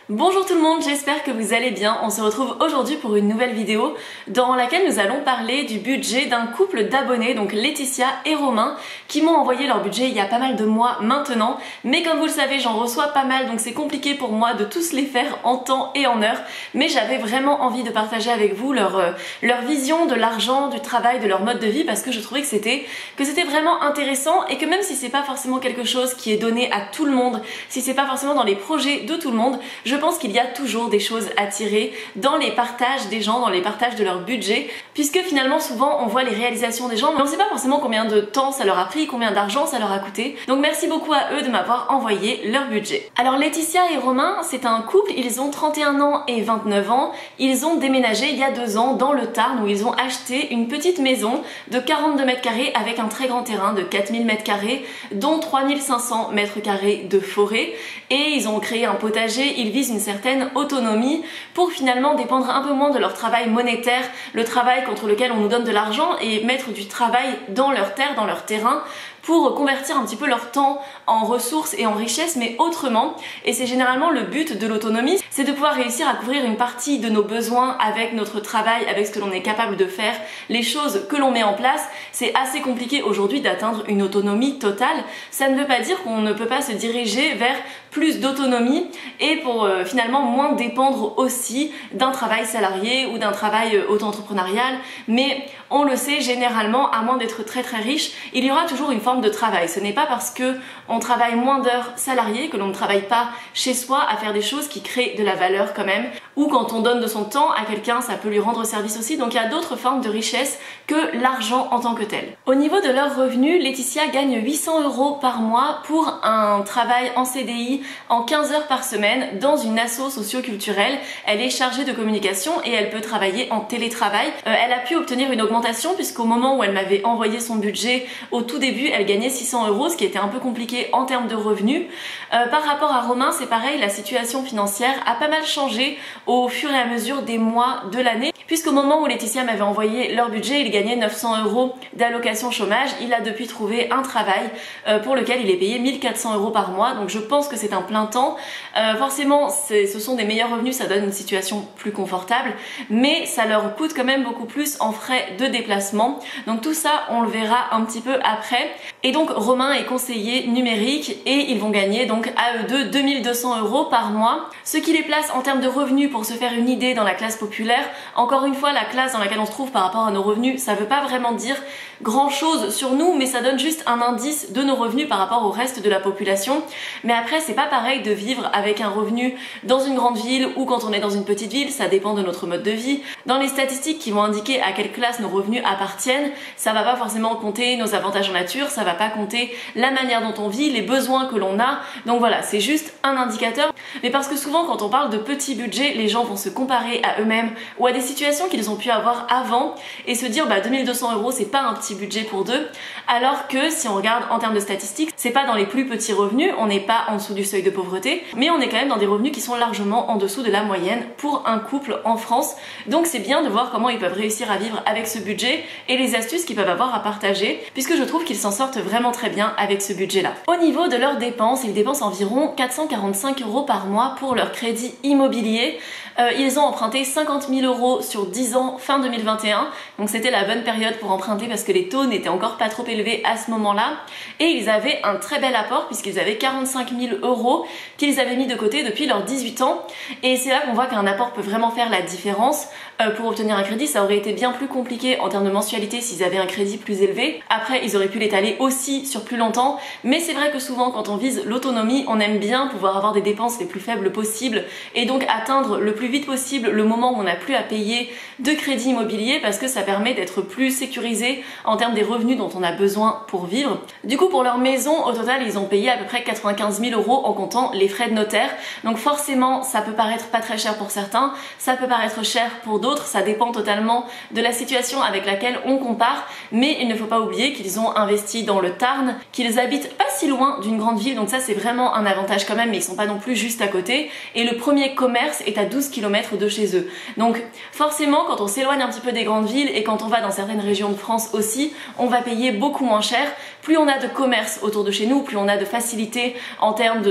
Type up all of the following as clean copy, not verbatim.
Bonjour tout le monde, j'espère que vous allez bien. On se retrouve aujourd'hui pour une nouvelle vidéo dans laquelle nous allons parler du budget d'un couple d'abonnés, donc Laetitia et Romain, qui m'ont envoyé leur budget il y a pas mal de mois maintenant. Mais comme vous le savez, j'en reçois pas mal, donc c'est compliqué pour moi de tous les faire en temps et en heure. Mais j'avais vraiment envie de partager avec vous leur vision de l'argent, du travail, de leur mode de vie, parce que je trouvais que c'était vraiment intéressant et que même si c'est pas forcément quelque chose qui est donné à tout le monde, si c'est pas forcément dans les projets de tout le monde, je pense qu'il y a toujours des choses à tirer dans les partages des gens, dans les partages de leur budget, puisque finalement souvent on voit les réalisations des gens, mais on sait pas forcément combien de temps ça leur a pris, combien d'argent ça leur a coûté. Donc merci beaucoup à eux de m'avoir envoyé leur budget. Alors Laetitia et Romain, c'est un couple, ils ont 31 ans et 29 ans, ils ont déménagé il y a 2 ans dans le Tarn où ils ont acheté une petite maison de 42 mètres carrés avec un très grand terrain de 4000 mètres carrés, dont 3500 mètres carrés de forêt, et ils ont créé un potager, ils visent une certaine autonomie pour finalement dépendre un peu moins de leur travail monétaire, le travail contre lequel on nous donne de l'argent, et mettre du travail dans leur terre, dans leur terrain, pour convertir un petit peu leur temps en ressources et en richesses, mais autrement. Et c'est généralement le but de l'autonomie, c'est de pouvoir réussir à couvrir une partie de nos besoins avec notre travail, avec ce que l'on est capable de faire, les choses que l'on met en place. C'est assez compliqué aujourd'hui d'atteindre une autonomie totale. Ça ne veut pas dire qu'on ne peut pas se diriger vers plus d'autonomie et pour finalement moins dépendre aussi d'un travail salarié ou d'un travail auto-entrepreneurial, mais on le sait généralement, à moins d'être très riche, il y aura toujours une forme de travail. Ce n'est pas parce que on travaille moins d'heures salariées que l'on ne travaille pas chez soi à faire des choses qui créent de la valeur quand même, ou quand on donne de son temps à quelqu'un, ça peut lui rendre service aussi. Donc il y a d'autres formes de richesse que l'argent en tant que tel. Au niveau de leurs revenus, Laetitia gagne 800 € par mois pour un travail en CDI en 15 heures par semaine dans une asso socio-culturelle. Elle est chargée de communication et elle peut travailler en télétravail. Elle a pu obtenir une augmentation puisqu'au moment où elle m'avait envoyé son budget, au tout début, elle gagnait 600 €, ce qui était un peu compliqué en termes de revenus. Par rapport à Romain, c'est pareil, la situation financière a pas mal changé au fur et à mesure des mois de l'année, puisqu'au moment où Laetitia m'avait envoyé leur budget, il gagnait 900 € d'allocation chômage. Il a depuis trouvé un travail pour lequel il est payé 1400 € par mois, donc je pense que c'est un plein temps. Forcément, ce sont des meilleurs revenus, ça donne une situation plus confortable, mais ça leur coûte quand même beaucoup plus en frais de déplacement. Donc tout ça, on le verra un petit peu après. Et donc Romain est conseiller numérique et ils vont gagner donc à eux deux 2200 € par mois, ce qui les place en termes de revenus, pour se faire une idée, dans la classe populaire. Encore une fois, la classe dans laquelle on se trouve par rapport à nos revenus, ça veut pas vraiment dire grand chose sur nous, mais ça donne juste un indice de nos revenus par rapport au reste de la population. Mais après, c'est pas pareil de vivre avec un revenu dans une grande ville ou quand on est dans une petite ville, ça dépend de notre mode de vie. Dans les statistiques qui vont indiquer à quelle classe nos revenus appartiennent, ça va pas forcément compter nos avantages en nature, ça va pas compter la manière dont on vit, les besoins que l'on a. Donc voilà, c'est juste un indicateur. Mais parce que souvent quand on parle de petits budgets, les gens vont se comparer à eux-mêmes ou à des situations qu'ils ont pu avoir avant et se dire 2200 € c'est pas un petit budget pour deux, alors que si on regarde en termes de statistiques, c'est pas dans les plus petits revenus, on n'est pas en dessous du seuil de pauvreté, mais on est quand même dans des revenus qui sont largement en dessous de la moyenne pour un couple en France. Donc c'est bien de voir comment ils peuvent réussir à vivre avec ce budget et les astuces qu'ils peuvent avoir à partager, puisque je trouve qu'ils s'en sortent vraiment très bien avec ce budget-là. Au niveau de leurs dépenses, ils dépensent environ 445 € par mois pour leur crédit immobilier. Ils ont emprunté 50 000 € sur 10 ans fin 2021, donc c'était la bonne période pour emprunter parce que les taux n'étaient encore pas trop élevés à ce moment-là, et ils avaient un très bel apport puisqu'ils avaient 45 000 € qu'ils avaient mis de côté depuis leurs 18 ans, et c'est là qu'on voit qu'un apport peut vraiment faire la différence. Pour obtenir un crédit, ça aurait été bien plus compliqué en termes de mensualité s'ils avaient un crédit plus élevé. Après, ils auraient pu l'étaler aussi sur plus longtemps, mais c'est vrai que souvent quand on vise l'autonomie, on aime bien pouvoir avoir des dépenses les plus faibles possibles et donc atteindre le plus vite possible le moment où on n'a plus à payer de crédit immobilier, parce que ça permet d'être plus sécurisé en termes des revenus dont on a besoin pour vivre. Du coup, pour leur maison, au total, ils ont payé à peu près 95 000 € en comptant les frais de notaire. Donc forcément, ça peut paraître pas très cher pour certains, ça peut paraître cher pour d'autres, ça dépend totalement de la situation avec laquelle on compare, mais il ne faut pas oublier qu'ils ont investi dans le Tarn, qu'ils habitent pas si loin d'une grande ville, donc ça c'est vraiment un avantage quand même, mais ils sont pas non plus juste à côté, et le premier commerce est à 12 km de chez eux. Donc forcément, quand on s'éloigne un petit peu des grandes villes et quand on va dans certaines régions de France aussi, on va payer beaucoup moins cher. Plus on a de commerce autour de chez nous, plus on a de facilité en termes de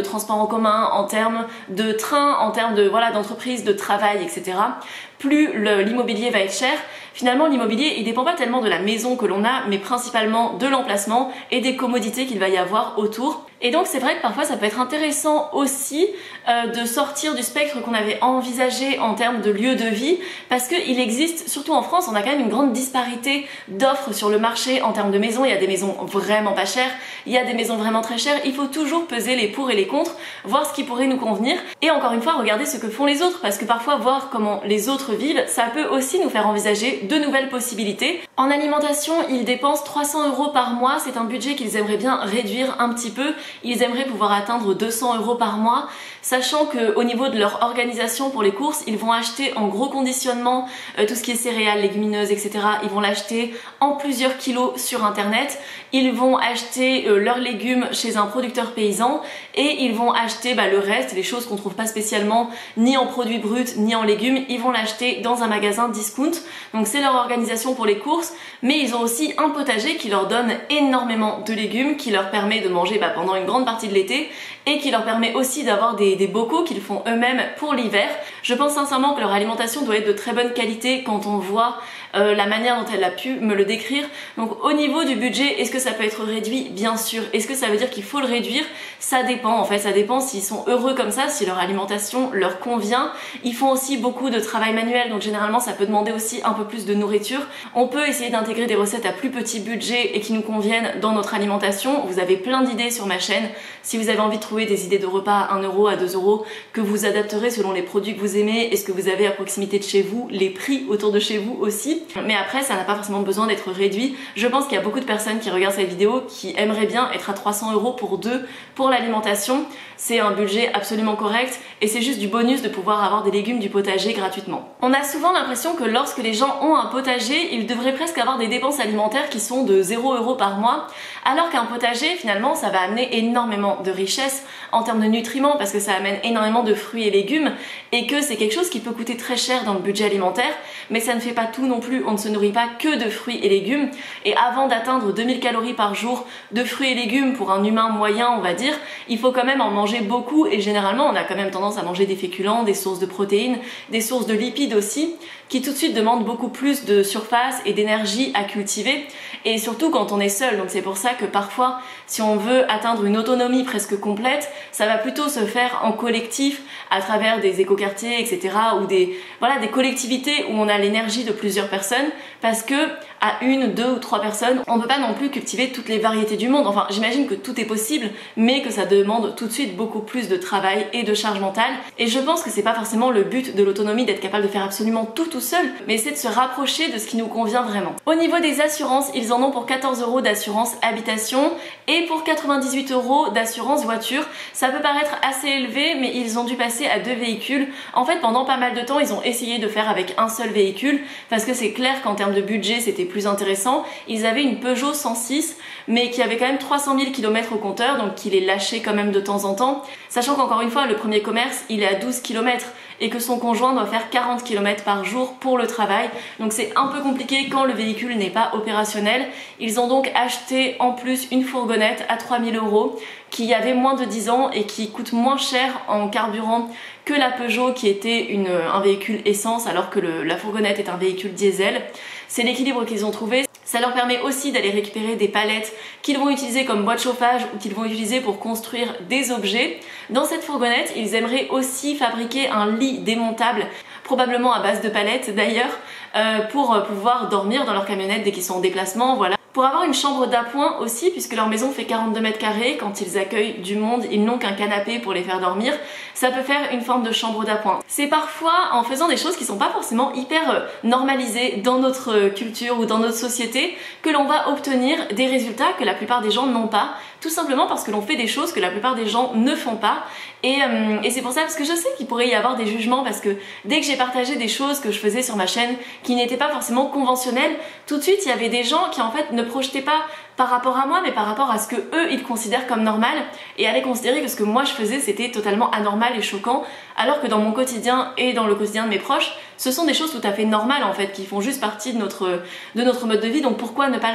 transport en commun, en termes de train, en termes de voilà d'entreprise, de travail, etc. Plus l'immobilier va être cher. Finalement, l'immobilier, il dépend pas tellement de la maison que l'on a, mais principalement de l'emplacement et des commodités qu'il va y avoir autour. Et donc c'est vrai que parfois ça peut être intéressant aussi de sortir du spectre qu'on avait envisagé en termes de lieu de vie, parce qu'il existe, surtout en France, on a quand même une grande disparité d'offres sur le marché en termes de maisons. Il y a des maisons vraiment pas chères, il y a des maisons vraiment très chères. Il faut toujours peser les pour et les contre, voir ce qui pourrait nous convenir et encore une fois regarder ce que font les autres, parce que parfois voir comment les autres vivent, ça peut aussi nous faire envisager de nouvelles possibilités. En alimentation, ils dépensent 300 € par mois, c'est un budget qu'ils aimeraient bien réduire un petit peu. Ils aimeraient pouvoir atteindre 200 € par mois, sachant qu'au niveau de leur organisation pour les courses, ils vont acheter en gros conditionnement tout ce qui est céréales, légumineuses, etc. Ils vont l'acheter en plusieurs kilos sur internet. Ils vont acheter leurs légumes chez un producteur paysan et ils vont acheter le reste, les choses qu'on trouve pas spécialement ni en produits bruts ni en légumes, ils vont l'acheter dans un magasin discount. Donc c'est leur organisation pour les courses, mais ils ont aussi un potager qui leur donne énormément de légumes, qui leur permet de manger pendant une grande partie de l'été et qui leur permet aussi d'avoir des bocaux qu'ils font eux-mêmes pour l'hiver. Je pense sincèrement que leur alimentation doit être de très bonne qualité quand on voit la manière dont elle a pu me le décrire. Donc au niveau du budget, est-ce que ça peut être réduit? Bien sûr. Est-ce que ça veut dire qu'il faut le réduire? Ça dépend en fait, ça dépend s'ils sont heureux comme ça, si leur alimentation leur convient. Ils font aussi beaucoup de travail manuel, donc généralement ça peut demander aussi un peu plus de nourriture. On peut essayer d'intégrer des recettes à plus petit budget et qui nous conviennent dans notre alimentation. Vous avez plein d'idées sur ma chaîne. Si vous avez envie de trouver des idées de repas à 1 €, à 2 € que vous adapterez selon les produits que vous aimez et ce que vous avez à proximité de chez vous, les prix autour de chez vous aussi. Mais après ça n'a pas forcément besoin d'être réduit. Je pense qu'il y a beaucoup de personnes qui regardent cette vidéo qui aimeraient bien être à 300 € pour deux pour l'alimentation. C'est un budget absolument correct et c'est juste du bonus de pouvoir avoir des légumes du potager gratuitement. On a souvent l'impression que lorsque les gens ont un potager, ils devraient presque avoir des dépenses alimentaires qui sont de 0 € par mois, alors qu'un potager finalement ça va amener énormément de richesse en termes de nutriments, parce que ça amène énormément de fruits et légumes et que c'est quelque chose qui peut coûter très cher dans le budget alimentaire, mais ça ne fait pas tout non plus. On ne se nourrit pas que de fruits et légumes, et avant d'atteindre 2000 calories par jour de fruits et légumes pour un humain moyen, on va dire, il faut quand même en manger beaucoup, et généralement on a quand même tendance à manger des féculents, des sources de protéines, des sources de lipides aussi, qui tout de suite demandent beaucoup plus de surface et d'énergie à cultiver, et surtout quand on est seul. Donc c'est pour ça que parfois, si on veut atteindre une autonomie presque complète, ça va plutôt se faire en collectif, à travers des écoquartiers, etc., ou des collectivités où on a l'énergie de plusieurs personnes, parce que à 1, 2 ou 3 personnes, on ne peut pas non plus cultiver toutes les variétés du monde. Enfin, j'imagine que tout est possible, mais que ça demande tout de suite beaucoup plus de travail et de charge mentale. Et je pense que c'est pas forcément le but de l'autonomie d'être capable de faire absolument tout seul, mais c'est de se rapprocher de ce qui nous convient vraiment. Au niveau des assurances, ils en ont pour 14 € d'assurance habitation et pour 98 € d'assurance voiture. Ça peut paraître assez élevé, mais ils ont dû passer à 2 véhicules. En fait, pendant pas mal de temps, ils ont essayé de faire avec un seul véhicule, parce que c'est clair qu'en termes de budget, c'était plus intéressant. Ils avaient une Peugeot 106, mais qui avait quand même 300 000 km au compteur, donc qui les lâchait quand même de temps en temps. Sachant qu'encore une fois, le premier commerce, il est à 12 km et que son conjoint doit faire 40 km par jour pour le travail. Donc c'est un peu compliqué quand le véhicule n'est pas opérationnel. Ils ont donc acheté en plus une fourgonnette à 3 000 € qui avait moins de 10 ans et qui coûte moins cher en carburant que la Peugeot qui était un véhicule essence, alors que la fourgonnette est un véhicule diesel. C'est l'équilibre qu'ils ont trouvé. Ça leur permet aussi d'aller récupérer des palettes qu'ils vont utiliser comme boîte de chauffage ou qu'ils vont utiliser pour construire des objets. Dans cette fourgonnette, ils aimeraient aussi fabriquer un lit démontable, probablement à base de palettes d'ailleurs, pour pouvoir dormir dans leur camionnette dès qu'ils sont en déplacement, voilà. Pour avoir une chambre d'appoint aussi, puisque leur maison fait 42 mètres carrés, quand ils accueillent du monde, ils n'ont qu'un canapé pour les faire dormir, ça peut faire une forme de chambre d'appoint. C'est parfois en faisant des choses qui sont pas forcément hyper normalisées dans notre culture ou dans notre société que l'on va obtenir des résultats que la plupart des gens n'ont pas, tout simplement parce que l'on fait des choses que la plupart des gens ne font pas. Et c'est pour ça, parce que je sais qu'il pourrait y avoir des jugements, parce que dès que j'ai partagé des choses que je faisais sur ma chaîne qui n'étaient pas forcément conventionnelles, tout de suite il y avait des gens qui en fait ne projetaient pas par rapport à moi, mais par rapport à ce que eux ils considèrent comme normal, et allaient considérer que ce que moi je faisais c'était totalement anormal et choquant, alors que dans mon quotidien et dans le quotidien de mes proches, ce sont des choses tout à fait normales en fait, qui font juste partie de notre mode de vie, donc pourquoi ne pas le faire?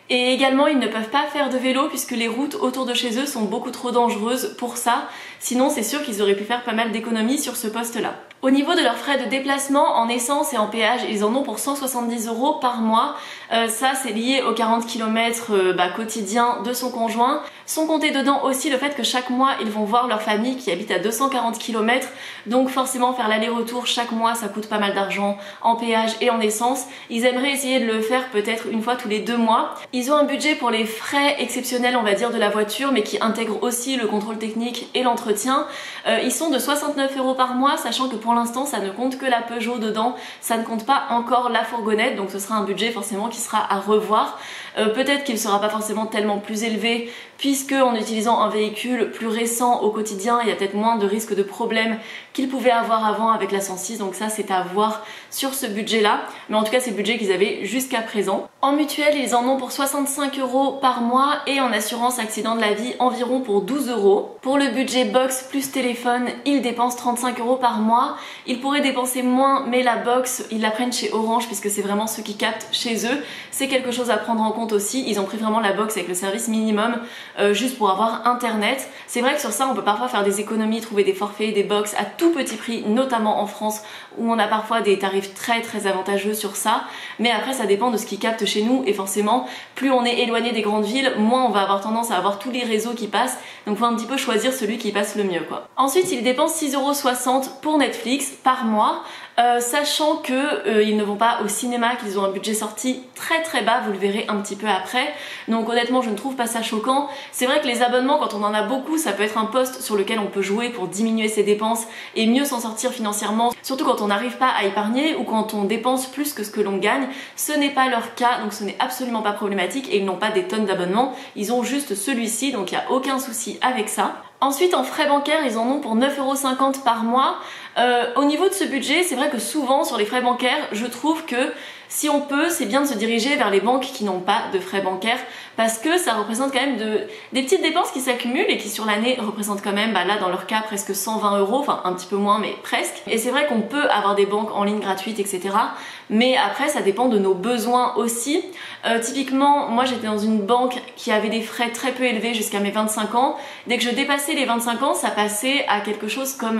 Et également, ils ne peuvent pas faire de vélo puisque les routes autour de chez eux sont beaucoup trop dangereuses pour ça. Sinon, c'est sûr qu'ils auraient pu faire pas mal d'économies sur ce poste-là. Au niveau de leurs frais de déplacement en essence et en péage, ils en ont pour 170 € par mois. Ça, c'est lié aux 40 km quotidiens de son conjoint. Sont comptés dedans aussi le fait que chaque mois, ils vont voir leur famille qui habite à 240 km. Donc forcément, faire l'aller-retour chaque mois, ça coûte pas mal d'argent en péage et en essence. Ils aimeraient essayer de le faire peut-être une fois tous les 2 mois. Ils ont un budget pour les frais exceptionnels, on va dire, de la voiture, mais qui intègre aussi le contrôle technique et l'entretien. Ils sont de 69 € par mois, sachant que pour l'instant, ça ne compte que la Peugeot dedans. Ça ne compte pas encore la fourgonnette, donc ce sera un budget forcément qui sera à revoir. Peut-être qu'il ne sera pas forcément tellement plus élevé, puisque en utilisant un véhicule plus récent au quotidien, il y a peut-être moins de risques de problèmes qu'ils pouvaient avoir avant avec la 106, donc ça c'est à voir sur ce budget-là. Mais en tout cas, c'est le budget qu'ils avaient jusqu'à présent. En mutuelle, ils en ont pour 65 € par mois et en assurance accident de la vie environ pour 12 €. Pour le budget box plus téléphone, ils dépensent 35 € par mois. Ils pourraient dépenser moins, mais la box, ils la prennent chez Orange puisque c'est vraiment ceux qui captent chez eux. C'est quelque chose à prendre en compte aussi. Ils ont pris vraiment la box avec le service minimum juste pour avoir internet. C'est vrai que sur ça, on peut parfois faire des économies, trouver des forfaits, des box à tout petit prix, notamment en France où on a parfois des tarifs très avantageux sur ça. Mais après, ça dépend de ce qui capte chez nous et forcément, plus on est éloigné des grandes villes, moins on va avoir tendance à avoir tous les réseaux qui passent. Donc faut un petit peu choisir celui qui passe le mieux, quoi. Ensuite, ils dépensent 6,60 € pour Netflix par mois. Sachant que ils ne vont pas au cinéma, qu'ils ont un budget sorti très bas, vous le verrez un petit peu après. Donc honnêtement, je ne trouve pas ça choquant. C'est vrai que les abonnements, quand on en a beaucoup, ça peut être un poste sur lequel on peut jouer pour diminuer ses dépenses et mieux s'en sortir financièrement, surtout quand on n'arrive pas à épargner ou quand on dépense plus que ce que l'on gagne. Ce n'est pas leur cas, donc ce n'est absolument pas problématique et ils n'ont pas des tonnes d'abonnements, ils ont juste celui-ci, donc il n'y a aucun souci avec ça. Ensuite, en frais bancaires, ils en ont pour 9,50 € par mois. Au niveau de ce budget, c'est vrai que souvent sur les frais bancaires, je trouve que si on peut, c'est bien de se diriger vers les banques qui n'ont pas de frais bancaires parce que ça représente quand même des petites dépenses qui s'accumulent et qui sur l'année représentent quand même, là dans leur cas, presque 120 €, enfin un petit peu moins mais presque. Et c'est vrai qu'on peut avoir des banques en ligne gratuites, etc. Mais après, ça dépend de nos besoins aussi. Typiquement, moi j'étais dans une banque qui avait des frais très peu élevés jusqu'à mes 25 ans. Dès que je dépassais les 25 ans, ça passait à quelque chose comme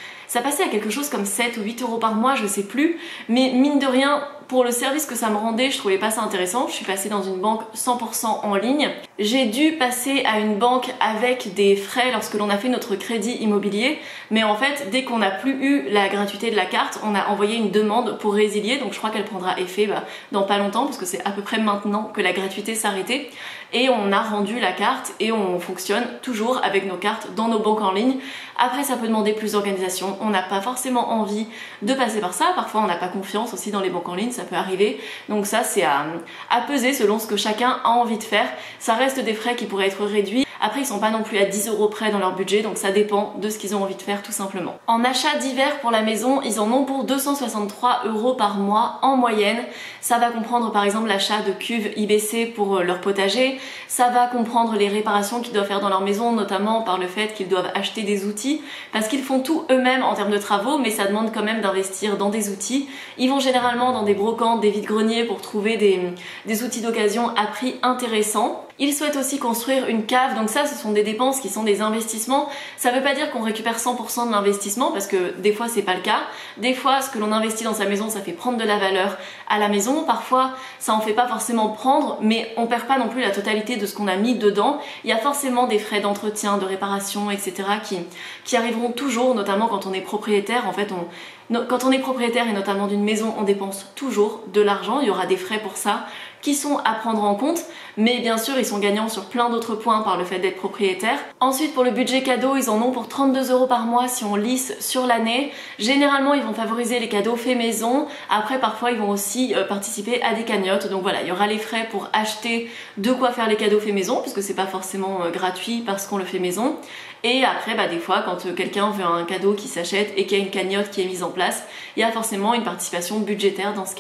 7 ou 8 € par mois, je sais plus. Mais mine de rien, pour le service que ça me rendait, je trouvais pas ça intéressant. Je suis passée dans une banque 100% en ligne. J'ai dû passer à une banque avec des frais lorsque l'on a fait notre crédit immobilier. Mais en fait, dès qu'on n'a plus eu la gratuité de la carte, on a envoyé une demande pour résilier. Donc je crois qu'elle prendra effet dans pas longtemps parce que c'est à peu près maintenant que la gratuité s'arrêtait. Et on a rendu la carte et on fonctionne toujours avec nos cartes dans nos banques en ligne. Après, ça peut demander plus d'organisation. On n'a pas forcément envie de passer par ça. Parfois, on n'a pas confiance aussi dans les banques en ligne, ça peut arriver. Donc ça, c'est à peser selon ce que chacun a envie de faire. Ça reste des frais qui pourraient être réduits. Après, ils sont pas non plus à 10 € près dans leur budget, donc ça dépend de ce qu'ils ont envie de faire tout simplement. En achat divers pour la maison, ils en ont pour 263 € par mois en moyenne. Ça va comprendre par exemple l'achat de cuves IBC pour leur potager. Ça va comprendre les réparations qu'ils doivent faire dans leur maison, notamment par le fait qu'ils doivent acheter des outils, parce qu'ils font tout eux-mêmes en termes de travaux, mais ça demande quand même d'investir dans des outils. Ils vont généralement dans des brocantes, des vides-greniers pour trouver des outils d'occasion à prix intéressant. Ils souhaitent aussi construire une cave, donc ça ce sont des dépenses qui sont des investissements. Ça veut pas dire qu'on récupère 100% de l'investissement parce que des fois c'est pas le cas. Des fois ce que l'on investit dans sa maison ça fait prendre de la valeur à la maison. Parfois ça en fait pas forcément prendre, mais on perd pas non plus la totalité de ce qu'on a mis dedans. Il y a forcément des frais d'entretien, de réparation, etc. qui arriveront toujours, notamment quand on est propriétaire. En fait quand on est propriétaire et notamment d'une maison, on dépense toujours de l'argent. Il y aura des frais pour ça qui sont à prendre en compte, mais bien sûr ils sont gagnants sur plein d'autres points par le fait d'être propriétaire. Ensuite pour le budget cadeau, ils en ont pour 32 € par mois si on lisse sur l'année. Généralement ils vont favoriser les cadeaux faits maison, après parfois ils vont aussi participer à des cagnottes, donc voilà, il y aura les frais pour acheter de quoi faire les cadeaux faits maison, parce que c'est pas forcément gratuit parce qu'on le fait maison. Et après des fois quand quelqu'un veut un cadeau qui s'achète et qu'il y a une cagnotte qui est mise en place, il y a forcément une participation budgétaire dans ce cas-là.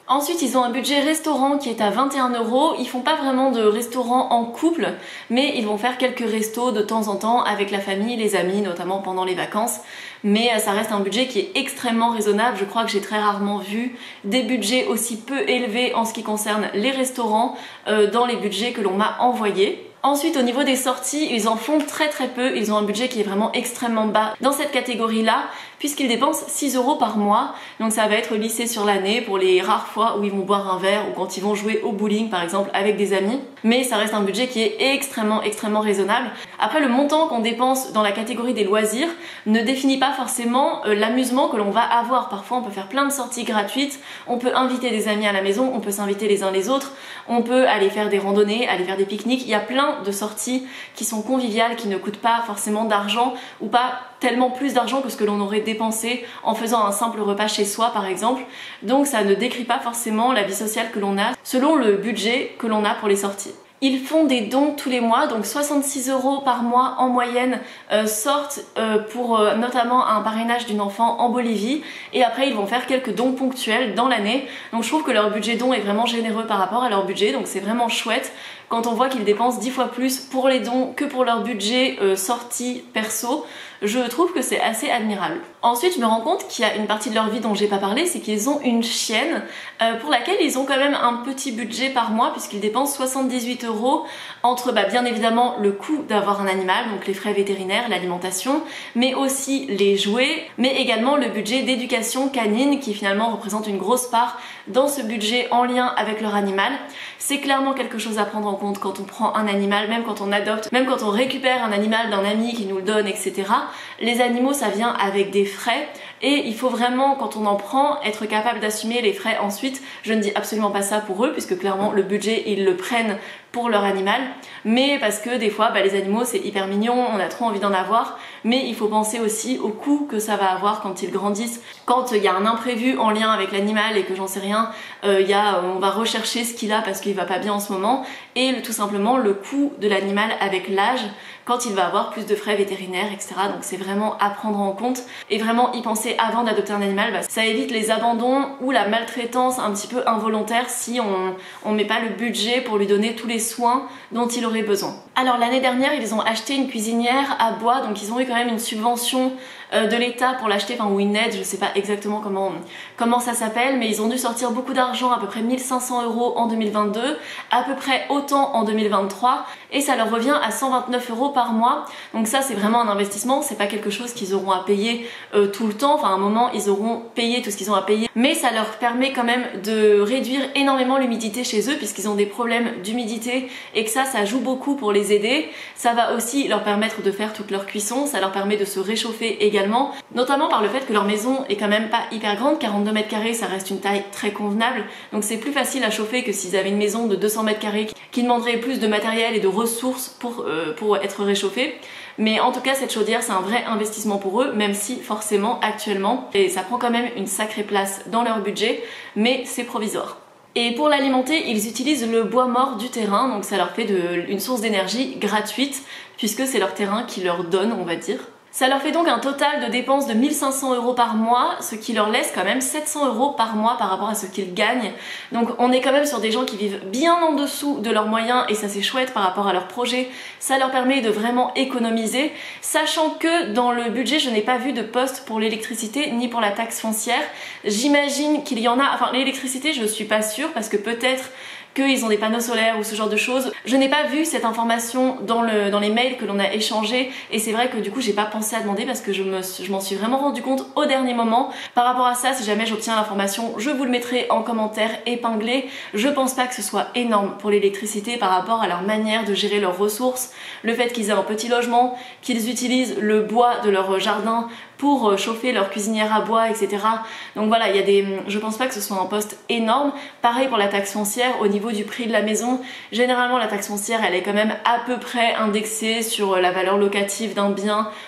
Ensuite, ils ont un budget restaurant qui est à 21 €. Ils font pas vraiment de restaurant en couple, mais ils vont faire quelques restos de temps en temps avec la famille, les amis, notamment pendant les vacances. Mais ça reste un budget qui est extrêmement raisonnable. Je crois que j'ai très rarement vu des budgets aussi peu élevés en ce qui concerne les restaurants dans les budgets que l'on m'a envoyés. Ensuite, au niveau des sorties, ils en font très peu. Ils ont un budget qui est vraiment extrêmement bas dans cette catégorie-là, puisqu'ils dépensent 6 € par mois. Donc ça va être lissé sur l'année pour les rares fois où ils vont boire un verre ou quand ils vont jouer au bowling par exemple avec des amis. Mais ça reste un budget qui est extrêmement raisonnable. Après, le montant qu'on dépense dans la catégorie des loisirs ne définit pas forcément l'amusement que l'on va avoir. Parfois, on peut faire plein de sorties gratuites, on peut inviter des amis à la maison, on peut s'inviter les uns les autres, on peut aller faire des randonnées, aller faire des pique-niques. Il y a plein de sorties qui sont conviviales, qui ne coûtent pas forcément d'argent ou pas tellement plus d'argent que ce que l'on aurait dépensé en faisant un simple repas chez soi par exemple. Donc ça ne décrit pas forcément la vie sociale que l'on a selon le budget que l'on a pour les sorties. Ils font des dons tous les mois, donc 66 € par mois en moyenne sortent pour notamment un parrainage d'une enfant en Bolivie, et après ils vont faire quelques dons ponctuels dans l'année. Donc je trouve que leur budget don est vraiment généreux par rapport à leur budget, donc c'est vraiment chouette quand on voit qu'ils dépensent 10 fois plus pour les dons que pour leur budget sortie perso. Je trouve que c'est assez admirable. Ensuite, je me rends compte qu'il y a une partie de leur vie dont j'ai pas parlé, c'est qu'ils ont une chienne pour laquelle ils ont quand même un petit budget par mois, puisqu'ils dépensent 78 € entre bien évidemment le coût d'avoir un animal, donc les frais vétérinaires, l'alimentation, mais aussi les jouets, mais également le budget d'éducation canine qui finalement représente une grosse part dans ce budget en lien avec leur animal. C'est clairement quelque chose à prendre en compte quand on prend un animal, même quand on adopte, même quand on récupère un animal d'un ami qui nous le donne, etc. Les animaux, ça vient avec des frais et il faut vraiment, quand on en prend, être capable d'assumer les frais ensuite. Je ne dis absolument pas ça pour eux, puisque clairement le budget, ils le prennent pour leur animal, mais parce que des fois les animaux c'est hyper mignon, on a trop envie d'en avoir, mais il faut penser aussi au coût que ça va avoir quand ils grandissent, quand il y a un imprévu en lien avec l'animal et que j'en sais rien, on va rechercher ce qu'il a parce qu'il va pas bien en ce moment, et tout simplement le coût de l'animal avec l'âge, quand il va avoir plus de frais vétérinaires, etc. Donc c'est vraiment à prendre en compte et vraiment y penser avant d'adopter un animal. Ça évite les abandons ou la maltraitance un petit peu involontaire si on met pas le budget pour lui donner tous les soins dont il aurait besoin. Alors l'année dernière, ils ont acheté une cuisinière à bois, donc ils ont eu quand même une subvention de l'État pour l'acheter, ou une aide, je sais pas exactement comment ça s'appelle, mais ils ont dû sortir beaucoup d'argent, à peu près 1500 € en 2022, à peu près autant en 2023, et ça leur revient à 129 € par mois. Donc ça c'est vraiment un investissement, c'est pas quelque chose qu'ils auront à payer tout le temps, à un moment ils auront payé tout ce qu'ils ont à payer, mais ça leur permet quand même de réduire énormément l'humidité chez eux, puisqu'ils ont des problèmes d'humidité et que ça joue beaucoup pour les aider. Ça va aussi leur permettre de faire toute leur cuisson, ça leur permet de se réchauffer également, notamment par le fait que leur maison est quand même pas hyper grande, 42 mètres carrés ça reste une taille très convenable, donc c'est plus facile à chauffer que s'ils avaient une maison de 200 mètres carrés qui demanderait plus de matériel et de ressources pour être réchauffée. Mais en tout cas cette chaudière c'est un vrai investissement pour eux, même si forcément actuellement, et ça prend quand même une sacrée place dans leur budget, mais c'est provisoire. Et pour l'alimenter, ils utilisent le bois mort du terrain, donc ça leur fait une source d'énergie gratuite, puisque c'est leur terrain qui leur donne, on va dire. Ça leur fait donc un total de dépenses de 1500 € par mois, ce qui leur laisse quand même 700 € par mois par rapport à ce qu'ils gagnent. Donc on est quand même sur des gens qui vivent bien en dessous de leurs moyens, et ça c'est chouette par rapport à leur projet. Ça leur permet de vraiment économiser, sachant que dans le budget je n'ai pas vu de poste pour l'électricité ni pour la taxe foncière. J'imagine qu'il y en a, l'électricité je suis pas sûre, parce que peut-être qu'ils ont des panneaux solaires ou ce genre de choses. Je n'ai pas vu cette information dans les mails que l'on a échangés, et c'est vrai que du coup j'ai pas pensé à demander parce que je m'en suis vraiment rendu compte au dernier moment. Par rapport à ça, si jamais j'obtiens l'information, je vous le mettrai en commentaire épinglé. Je pense pas que ce soit énorme pour l'électricité par rapport à leur manière de gérer leurs ressources, le fait qu'ils aient un petit logement, qu'ils utilisent le bois de leur jardin pour chauffer leur cuisinière à bois, etc. Donc voilà, je pense pas que ce soit un poste énorme. Pareil pour la taxe foncière, au niveau du prix de la maison, généralement la taxe foncière elle est quand même à peu près indexée sur la valeur locative d'un bien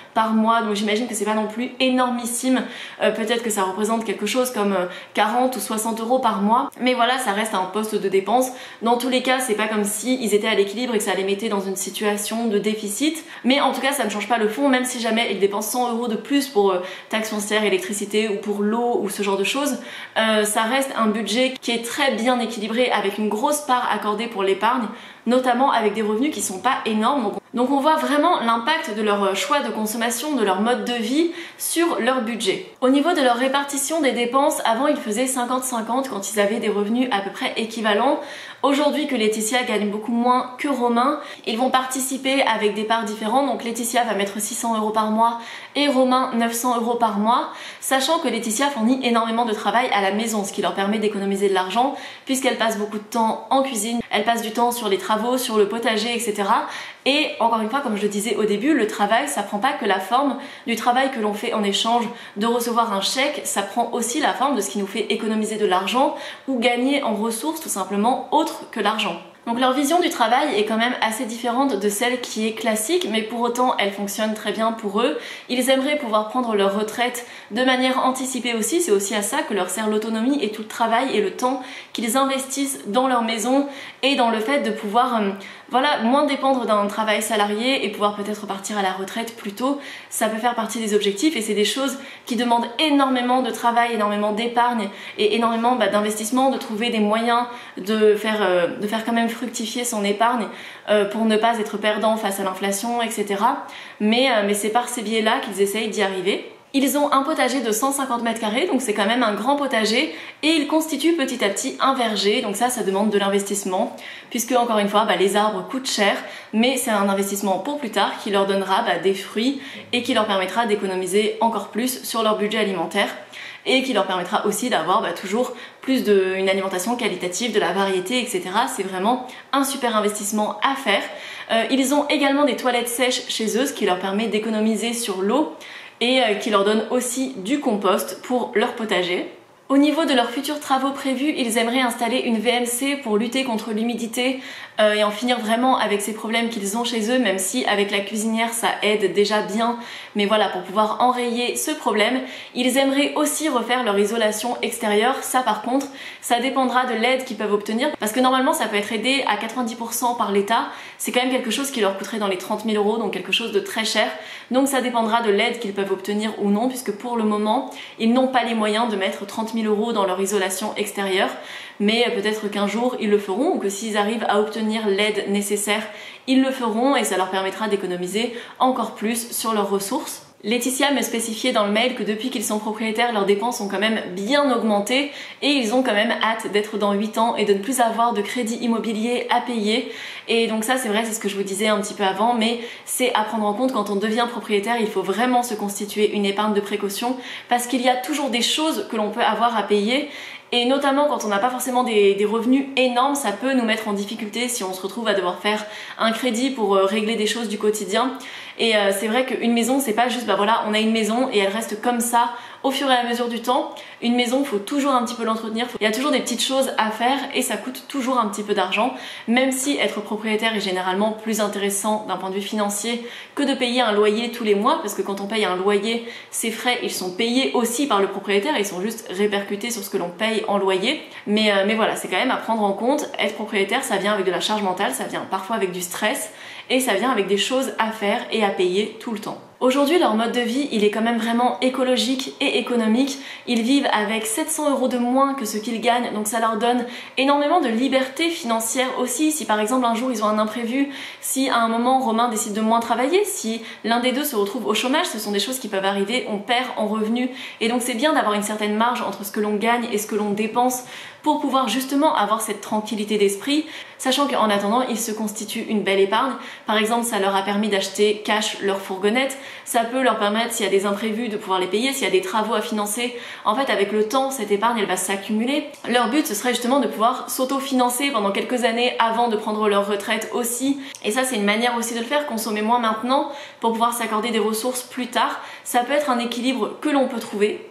par mois, donc j'imagine que c'est pas non plus énormissime. Peut-être que ça représente quelque chose comme 40 ou 60 euros par mois, mais voilà, ça reste un poste de dépense. Dans tous les cas, c'est pas comme si ils étaient à l'équilibre et que ça les mettait dans une situation de déficit, mais en tout cas ça ne change pas le fond. Même si jamais ils dépensent 100 euros de plus pour taxes foncières, électricité ou pour l'eau ou ce genre de choses, ça reste un budget qui est très bien équilibré, avec une grosse part accordée pour l'épargne, notamment avec des revenus qui sont pas énormes. Donc on voit vraiment l'impact de leur choix de consommation, de leur mode de vie sur leur budget. Au niveau de leur répartition des dépenses, avant ils faisaient 50-50 quand ils avaient des revenus à peu près équivalents. Aujourd'hui que Laetitia gagne beaucoup moins que Romain, ils vont participer avec des parts différentes. Donc Laetitia va mettre 600 euros par mois et Romain 900 euros par mois, sachant que Laetitia fournit énormément de travail à la maison, ce qui leur permet d'économiser de l'argent puisqu'elle passe beaucoup de temps en cuisine, elle passe du temps sur les travaux, sur le potager, etc. Et encore une fois, comme je le disais au début, le travail, ça prend pas que la forme du travail que l'on fait en échange de recevoir un chèque, ça prend aussi la forme de ce qui nous fait économiser de l'argent ou gagner en ressources tout simplement autres que l'argent. Donc leur vision du travail est quand même assez différente de celle qui est classique, mais pour autant elle fonctionne très bien pour eux. Ils aimeraient pouvoir prendre leur retraite de manière anticipée aussi, c'est aussi à ça que leur sert l'autonomie et tout le travail et le temps qu'ils investissent dans leur maison et dans le fait de pouvoir voilà, moins dépendre d'un travail salarié et pouvoir peut-être partir à la retraite plus tôt. Ça peut faire partie des objectifs et c'est des choses qui demandent énormément de travail, énormément d'épargne et énormément d'investissement, de trouver des moyens de faire quand même fructifier son épargne pour ne pas être perdant face à l'inflation, etc. Mais c'est par ces biais-là qu'ils essayent d'y arriver. Ils ont un potager de 150 mètres carrés, donc c'est quand même un grand potager, et ils constituent petit à petit un verger, donc ça demande de l'investissement, puisque encore une fois, les arbres coûtent cher, mais c'est un investissement pour plus tard qui leur donnera des fruits et qui leur permettra d'économiser encore plus sur leur budget alimentaire, et qui leur permettra aussi d'avoir toujours plus une alimentation qualitative, de la variété, etc. C'est vraiment un super investissement à faire. Ils ont également des toilettes sèches chez eux, ce qui leur permet d'économiser sur l'eau, et qui leur donne aussi du compost pour leur potager. Au niveau de leurs futurs travaux prévus, ils aimeraient installer une VMC pour lutter contre l'humidité et en finir vraiment avec ces problèmes qu'ils ont chez eux, même si avec la cuisinière ça aide déjà bien, mais voilà, pour pouvoir enrayer ce problème. Ils aimeraient aussi refaire leur isolation extérieure. Ça par contre, ça dépendra de l'aide qu'ils peuvent obtenir, parce que normalement ça peut être aidé à 90% par l'État. C'est quand même quelque chose qui leur coûterait dans les 30 000 euros, donc quelque chose de très cher. Donc ça dépendra de l'aide qu'ils peuvent obtenir ou non, puisque pour le moment, ils n'ont pas les moyens de mettre 30 000 euros dans leur isolation extérieure, mais peut-être qu'un jour ils le feront, ou que s'ils arrivent à obtenir l'aide nécessaire, ils le feront et ça leur permettra d'économiser encore plus sur leurs ressources. Laetitia me spécifiait dans le mail que depuis qu'ils sont propriétaires, leurs dépenses ont quand même bien augmenté et ils ont quand même hâte d'être dans 8 ans et de ne plus avoir de crédit immobilier à payer. Et donc ça c'est vrai, c'est ce que je vous disais un petit peu avant, mais c'est à prendre en compte quand on devient propriétaire. Il faut vraiment se constituer une épargne de précaution parce qu'il y a toujours des choses que l'on peut avoir à payer. Et notamment quand on n'a pas forcément des revenus énormes, ça peut nous mettre en difficulté si on se retrouve à devoir faire un crédit pour régler des choses du quotidien. Et c'est vrai qu'une maison, c'est pas juste voilà, on a une maison et elle reste comme ça au fur et à mesure du temps. Une maison, il faut toujours un petit peu l'entretenir, il y a toujours des petites choses à faire et ça coûte toujours un petit peu d'argent, même si être propriétaire est généralement plus intéressant d'un point de vue financier que de payer un loyer tous les mois, parce que quand on paye un loyer, ces frais ils sont payés aussi par le propriétaire, ils sont juste répercutés sur ce que l'on paye en loyer. Mais voilà, c'est quand même à prendre en compte. Être propriétaire, ça vient avec de la charge mentale, ça vient parfois avec du stress et ça vient avec des choses à faire et à payer tout le temps. Aujourd'hui, leur mode de vie, il est quand même vraiment écologique et économique. Ils vivent avec 700 euros de moins que ce qu'ils gagnent, donc ça leur donne énormément de liberté financière aussi. Si par exemple un jour ils ont un imprévu, si à un moment Romain décide de moins travailler, si l'un des deux se retrouve au chômage, ce sont des choses qui peuvent arriver, on perd en revenus. Et donc c'est bien d'avoir une certaine marge entre ce que l'on gagne et ce que l'on dépense pour pouvoir justement avoir cette tranquillité d'esprit, sachant qu'en attendant, ils se constituent une belle épargne. Par exemple, ça leur a permis d'acheter cash leur fourgonnette, ça peut leur permettre, s'il y a des imprévus, de pouvoir les payer, s'il y a des travaux à financer. En fait, avec le temps, cette épargne, elle va s'accumuler. Leur but, ce serait justement de pouvoir s'auto-financer pendant quelques années avant de prendre leur retraite aussi. Et ça, c'est une manière aussi de le faire, consommer moins maintenant pour pouvoir s'accorder des ressources plus tard. Ça peut être un équilibre que l'on peut trouver.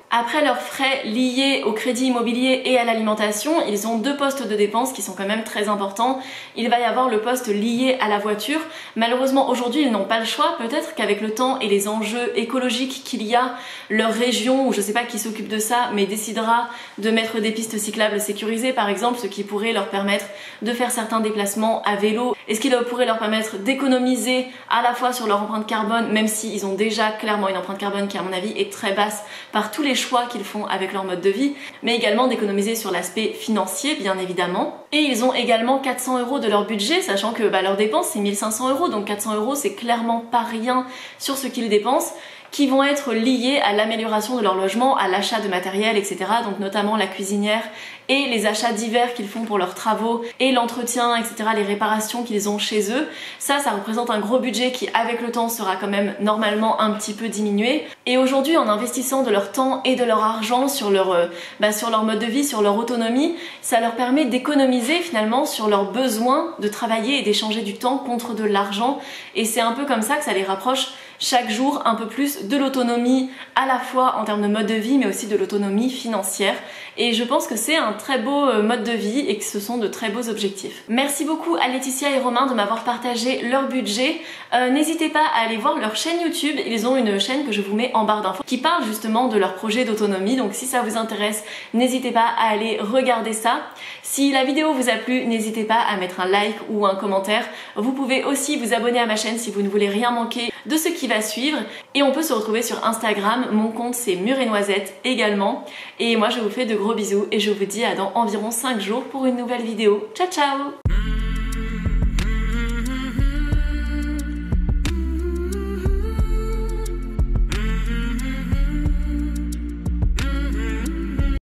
Après leurs frais liés au crédit immobilier et à l'alimentation, ils ont deux postes de dépenses qui sont quand même très importants. Il va y avoir le poste lié à la voiture. Malheureusement aujourd'hui ils n'ont pas le choix, peut-être qu'avec le temps et les enjeux écologiques qu'il y a, leur région, ou je sais pas qui s'occupe de ça, mais décidera de mettre des pistes cyclables sécurisées par exemple, ce qui pourrait leur permettre de faire certains déplacements à vélo, et ce qui pourrait leur permettre d'économiser à la fois sur leur empreinte carbone, même s'ils ont déjà clairement une empreinte carbone qui à mon avis est très basse par tous les choix qu'ils font avec leur mode de vie, mais également d'économiser sur l'aspect financier bien évidemment. Et ils ont également 400 € de leur budget, sachant que leurs dépenses c'est 1500 €, donc 400 € c'est clairement pas rien sur ce qu'ils dépensent, qui vont être liés à l'amélioration de leur logement, à l'achat de matériel, etc. Donc notamment la cuisinière et les achats divers qu'ils font pour leurs travaux et l'entretien, etc., les réparations qu'ils ont chez eux. Ça représente un gros budget qui avec le temps sera quand même normalement un petit peu diminué. Et aujourd'hui en investissant de leur temps et de leur argent sur leur mode de vie, sur leur autonomie, ça leur permet d'économiser finalement sur leur besoin de travailler et d'échanger du temps contre de l'argent. Et c'est un peu comme ça que ça les rapproche chaque jour un peu plus de l'autonomie, à la fois en termes de mode de vie mais aussi de l'autonomie financière. Et je pense que c'est un très beau mode de vie et que ce sont de très beaux objectifs. Merci beaucoup à Laetitia et Romain de m'avoir partagé leur budget. N'hésitez pas à aller voir leur chaîne YouTube, ils ont une chaîne que je vous mets en barre d'infos qui parle justement de leur projet d'autonomie, donc si ça vous intéresse, n'hésitez pas à aller regarder ça. Si la vidéo vous a plu, n'hésitez pas à mettre un like ou un commentaire. Vous pouvez aussi vous abonner à ma chaîne si vous ne voulez rien manquer de ce qui va suivre, et on peut se retrouver sur Instagram, mon compte c'est Mûre et Noisette également, et moi je vous fais de gros bisous et je vous dis à dans environ 5 jours pour une nouvelle vidéo. Ciao ciao.